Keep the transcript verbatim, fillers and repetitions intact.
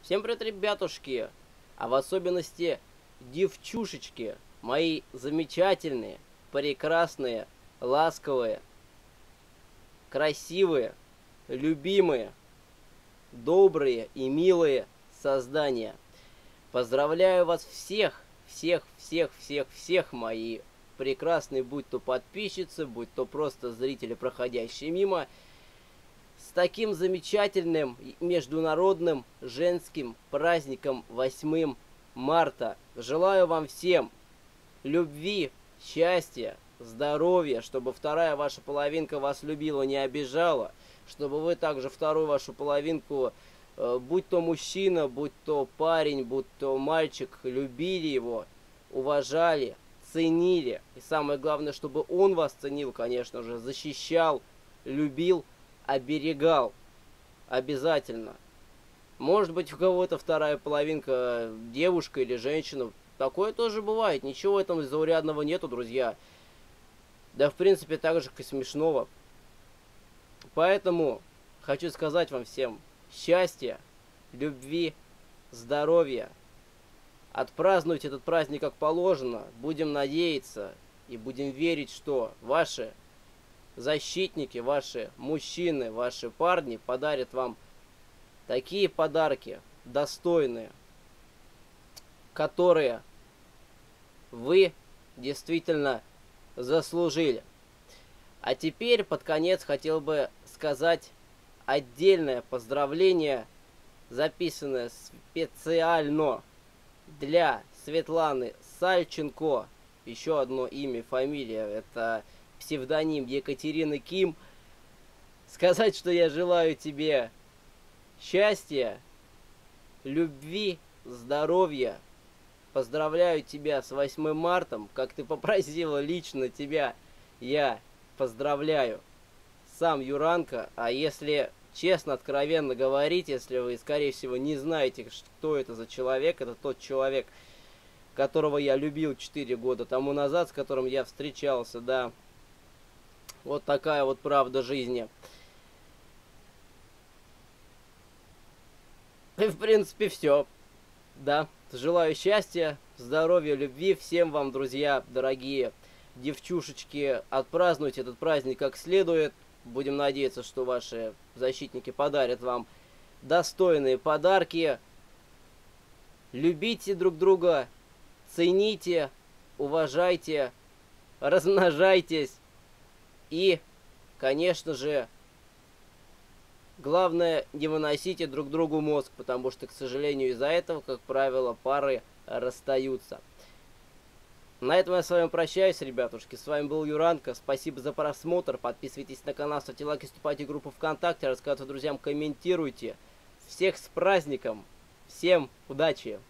Всем привет, ребятушки, а в особенности девчушечки, мои замечательные, прекрасные, ласковые, красивые, любимые, добрые и милые создания. Поздравляю вас всех, всех, всех, всех, всех, мои прекрасные, будь то подписчицы, будь то просто зрители, проходящие мимо, с таким замечательным международным женским праздником восьмым марта. Желаю вам всем любви, счастья, здоровья, чтобы вторая ваша половинка вас любила, не обижала, чтобы вы также вторую вашу половинку, э, будь то мужчина, будь то парень, будь то мальчик, любили его, уважали, ценили. И самое главное, чтобы он вас ценил, конечно же, защищал, любил, оберегал. Обязательно. Может быть, у кого-то вторая половинка девушка или женщина. Такое тоже бывает. Ничего в этом заурядного нету, друзья. Да, в принципе, так же и смешного. Поэтому хочу сказать вам всем счастья, любви, здоровья. Отпразднуйте этот праздник как положено. Будем надеяться и будем верить, что ваши защитники, ваши мужчины, ваши парни подарят вам такие подарки достойные, которые вы действительно заслужили. А теперь под конец хотел бы сказать отдельное поздравление, записанное специально для Светланы Сальченко. Еще одно имя, фамилия, это псевдоним Екатерины Ким. Сказать, что я желаю тебе счастья, любви, здоровья. Поздравляю тебя с восьмым марта. Как ты попросила лично тебя, я поздравляю. Сам Юранка. А если честно, откровенно говорить, если вы, скорее всего, не знаете, кто это за человек, это тот человек, которого я любил четыре года тому назад, с которым я встречался, да. Вот такая вот правда жизни. И в принципе все. Да. Желаю счастья, здоровья, любви. Всем вам, друзья, дорогие девчушечки. Отпразднуйте этот праздник как следует. Будем надеяться, что ваши защитники подарят вам достойные подарки. Любите друг друга. Цените. Уважайте. Размножайтесь. И, конечно же, главное, не выносите друг другу мозг, потому что, к сожалению, из-за этого, как правило, пары расстаются. На этом я с вами прощаюсь, ребятушки. С вами был Юранка. Спасибо за просмотр. Подписывайтесь на канал, ставьте лайки, вступайте в группу ВКонтакте, рассказывайте друзьям, комментируйте. Всех с праздником. Всем удачи!